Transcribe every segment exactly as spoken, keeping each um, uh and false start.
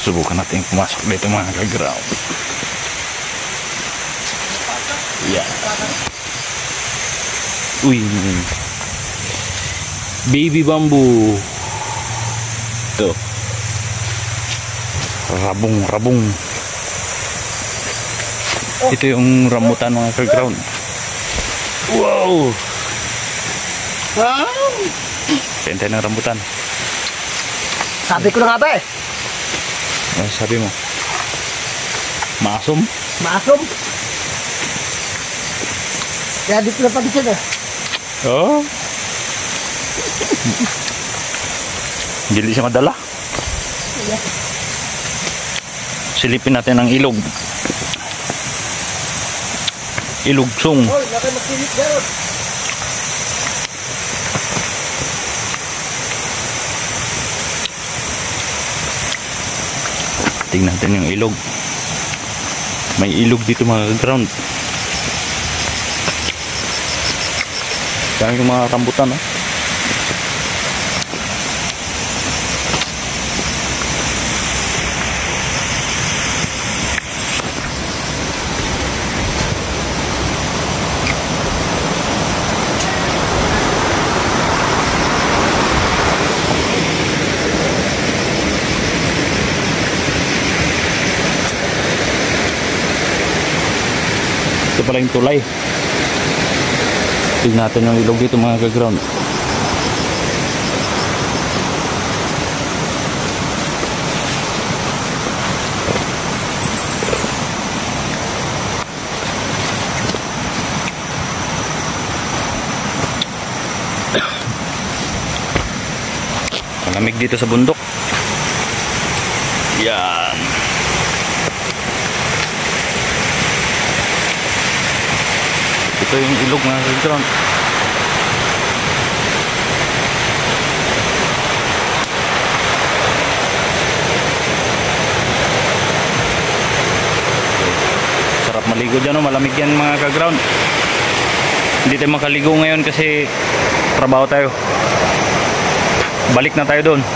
Subukan natin pumasok dito mga kaground. Yan. Uy. Baby bamboo. Ito. Rabong, rabong. Ito yung rambutan mga kaground. Wow. Wow. Tentay ng rambutan. Sabi ko na nga ba eh. Ano sabi mo? Maasom? Maasom. Kaya dito na pag-isin eh. Oh. Hindi siya madala. Yeah. Silipin natin ang ilog. Ilugsong. Hoy, laki magsilip dyan. Tingnan natin yung ilog. May ilog dito mga ground. Kaya yung mga rambutan, oh. Ito pala yung tulay. Tignan natin yung ilog dito mga kaground. Malamig dito sa bundok. Yan. Ito yung ilog mga kaground. Sarap maligo dyan, oh. Malamig yan mga kaground. Hindi tayo makaligo ngayon kasi trabaho tayo. Balik na tayo doon.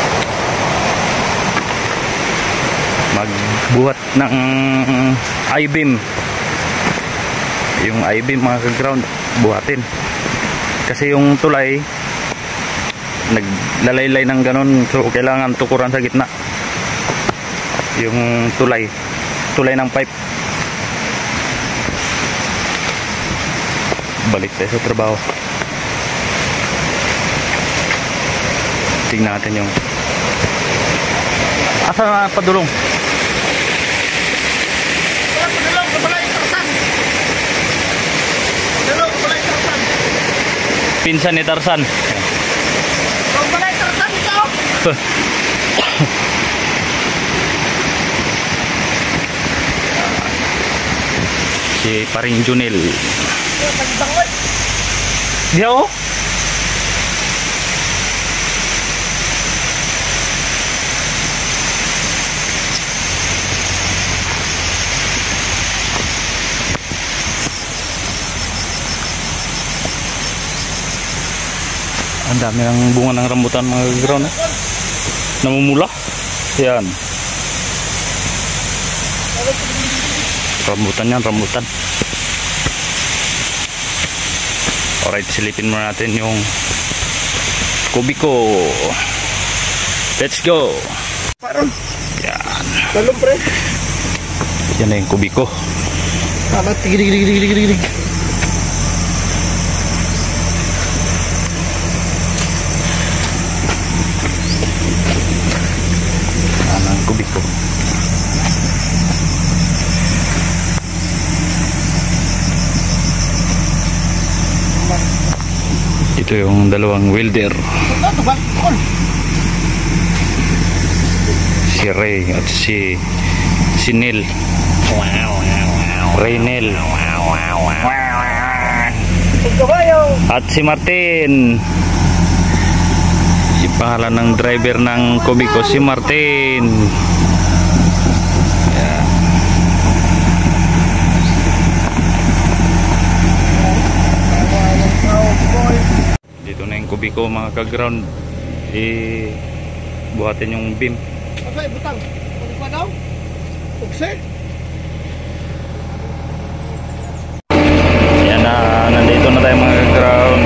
Magbuhat ng I-beam. Yung I-beam mga kaground, buhatin. Kasi yung tulay naglalaylay ng ganun, so kailangan tukuran sa gitna. Yung tulay, tulay ng pipe. Balik tayo sa trabaho. Tingnan natin yung asa na padulong. Pinsan ni Tarzan. Kung balay Tarzan ito. Si Paring Junel. Pagbangon. Diya oh. Ang dami ng bunga ng rambutan mga kaground, eh. Namumula. Yan. Rambutan yan, rambutan. Alright, silipin muna natin yung kubiko. Let's go. Parang. Yan. Talong pre. Yan na yung kubiko. Tama, tigig, tigig, tigig, tigig, tigig. Kubiko. Ito yung dalawang welder, si Ray at si si Neil. Ray Neil at si Martin. Si pangalan ng driver ng kubiko, si Martin. Yan. Dito na yung kubiko mga kaground. Eh, buhatin yung beam. Okay, butang. gaw. Ukse. Yan na, nandito na tayo mga ka-ground.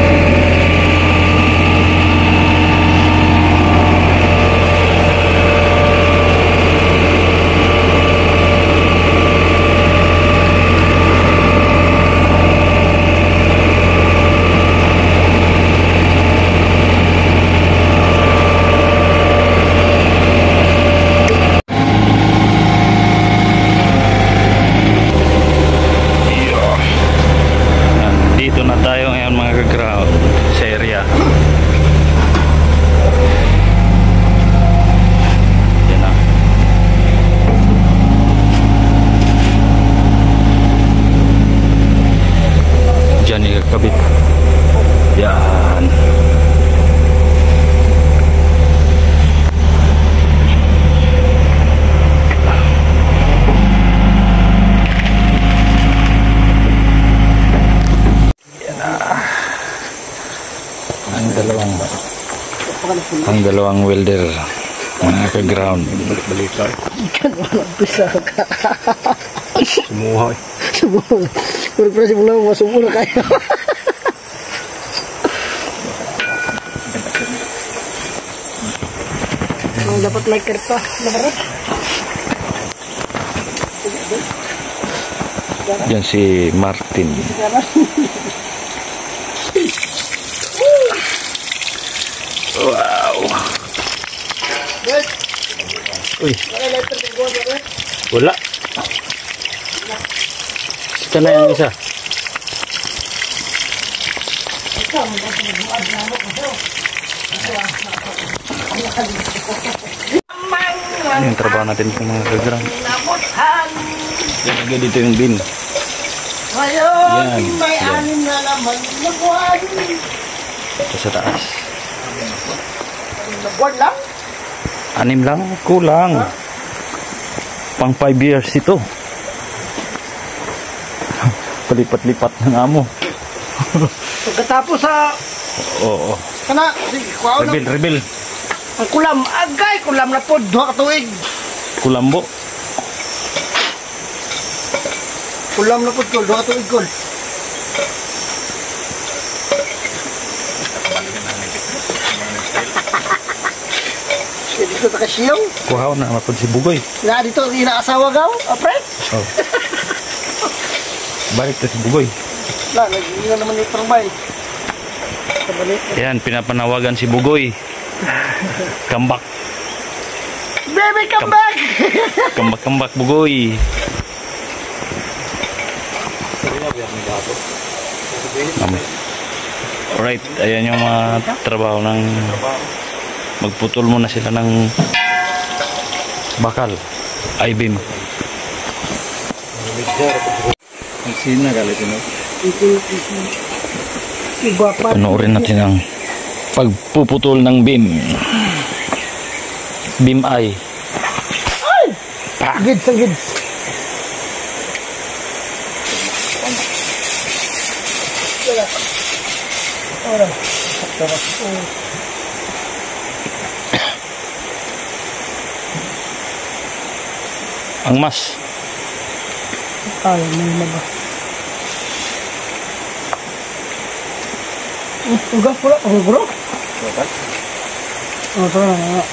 Dito na tayo ngayon mga ka-ground sa area. Yan na. Diyan ikakabit. Yan. Ang dalawang ang dalawang welder mga ka-ground. Balik-balikan. Ikan walang bisa ka. Sumuhay. Sumula. Puro pala simula mo, sumula kayo. Oh, dapat like kerta. Nabarat. Yan si Martin. Sekarang. Wow. Guys, Uy, wala letter ng gua ba? wala. Sita na yung isa. Ano yung trabaho natin sa mga ka-ground? Nabutan. Yan, lagay dito yung bin. Ngayon, Yan, may yan. anim na naman na buwan. Ito sa taas. Na buwan lang? Anim lang? Kulang. Pang five years ito. Palipat-lipat ng amo. Pagkatapos sa Oo. kana, sige, kuhaw na. Rebil, rebil. Ang kulam, agay, kulam na po, duha ka tuig. Kulambo. Kulam na po, kol, duha ka tuig, kol. Sige, dito na kasiyaw. Kuhaw na mapod si Bugoy. Na, dito, inaasawa gaw, apre. Oh. Balik to si Bugoy. Na, nag-iwan naman yung trambay. Kabalik. Yan, pinapanawagan si Bugoy. Kambak. Baby, come back! Kambak-kambak Bugoy. Amen. Alright, ayan yung mga trabaho ng magputol muna sila ng bakal. I-beam. Ang sina galit ino. Iba pa. Panoorin natin ang pagpuputol ng beam. Beam eye. Gids ang gids. Wala. Wala. Ang mas. Ay, may mga. Ugas pula, oh bro. Bakal? Oh, tara na.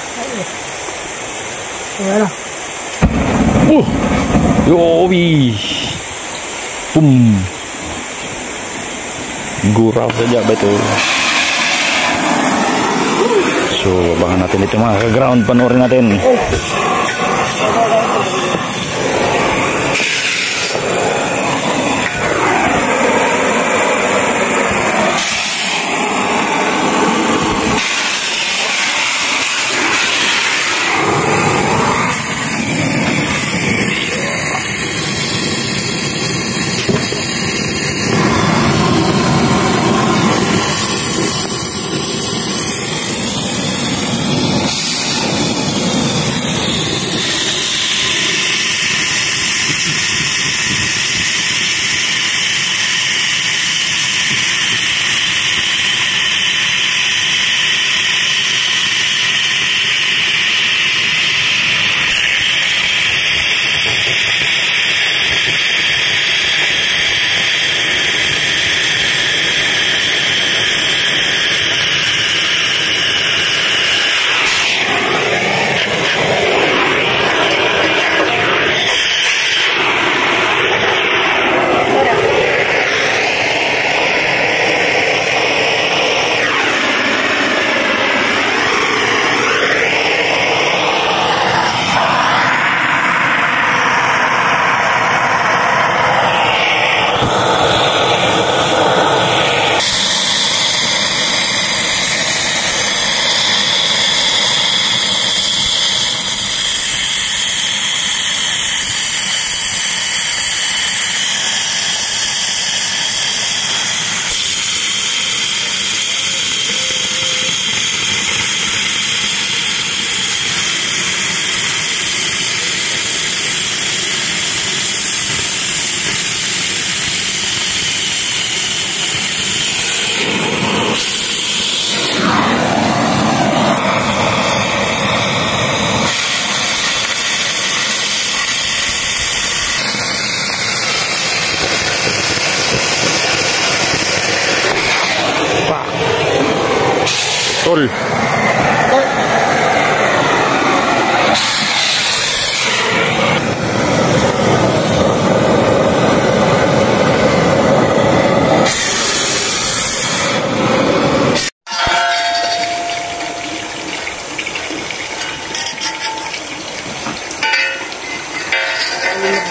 Wala. Uh. Yowi. Pum. Gurau saja betul. So, abangan natin ito mga ka-ground. Panoorin natin.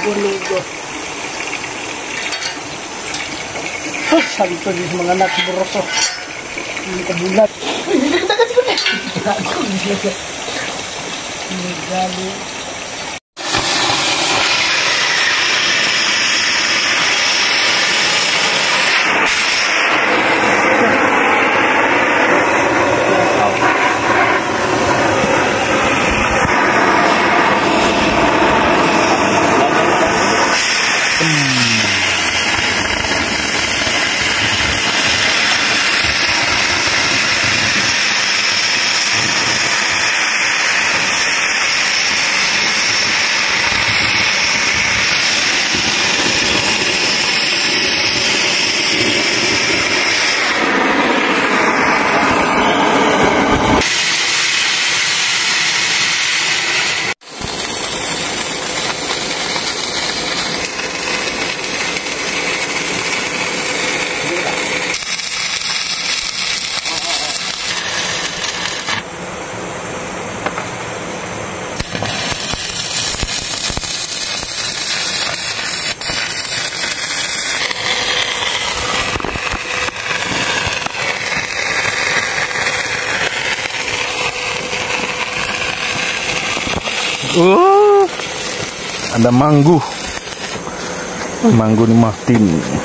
Walugo. Oh, sabi ko din sa mga anak si Boroso. Hindi ka bulat. Uy, hindi ka tagas ko na. Gago, hindi ka. Hindi gago. Oh, ada manggu, manggu ni Martin.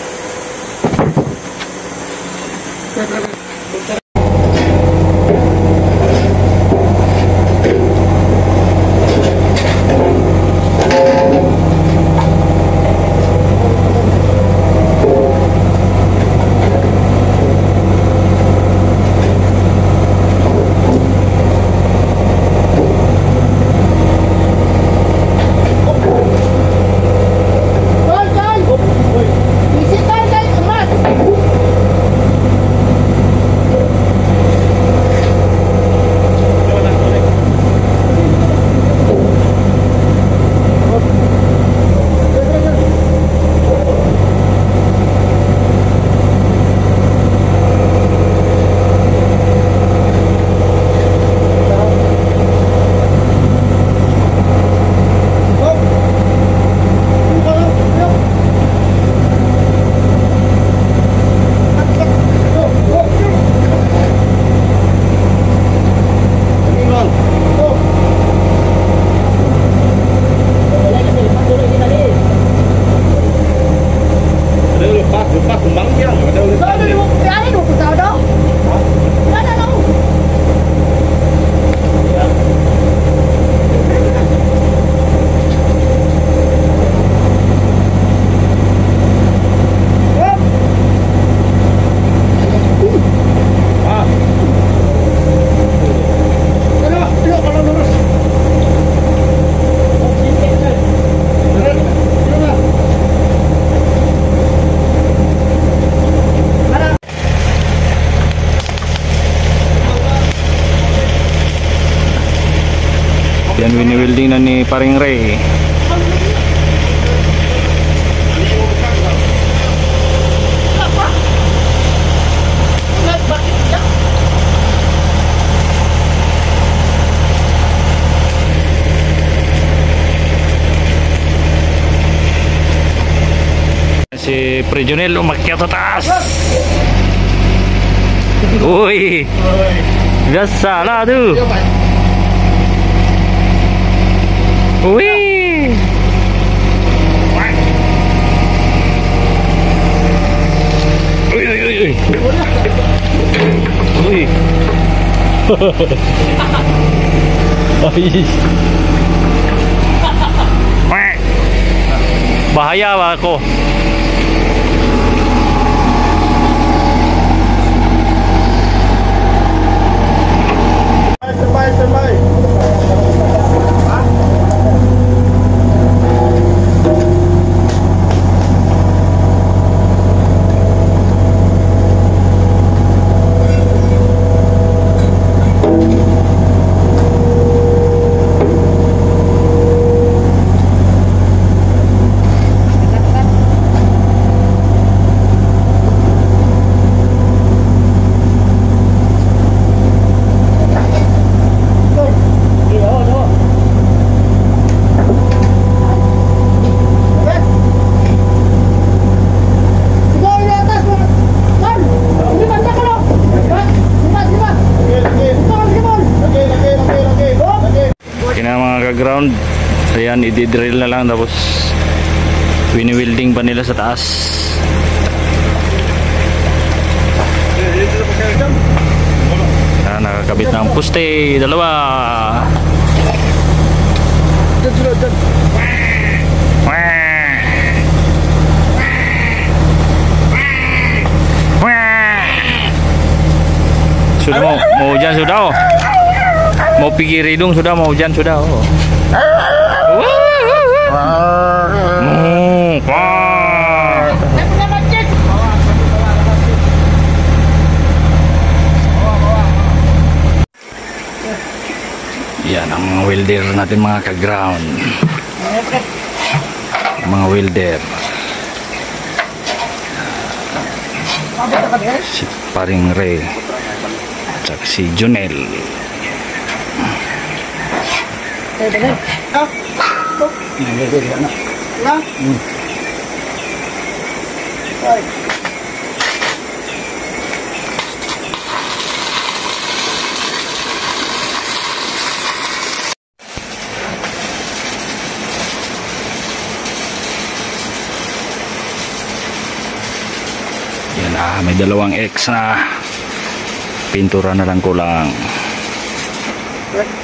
Yan wini-welding na ni Paring Ray. Si Prejonel umakyat sa taas. Uy, biasa lah tu. Wih. Wih, wih, wih, wih. Wih. Wih. Bahaya bah aku. Sampai, sampai. ground. Ayan, i-drill na lang tapos wini-welding pa nila sa taas. Ah, nakakabit na ang poste, dalawa. Dyan, dyan, dyan. Sudah mau mau hujan sudah oh. Mau pergi ridung sudah, mau hujan sudah oh. Hmm, wah. Yan ang mga welder natin mga ka-ground. Mga welder. Si Paring Ray. At si Junel. Eh, bener. Ah. Oh. Na. Hmm. Ay. Yan ah, may dalawang X na pintura na lang kulang. Eh.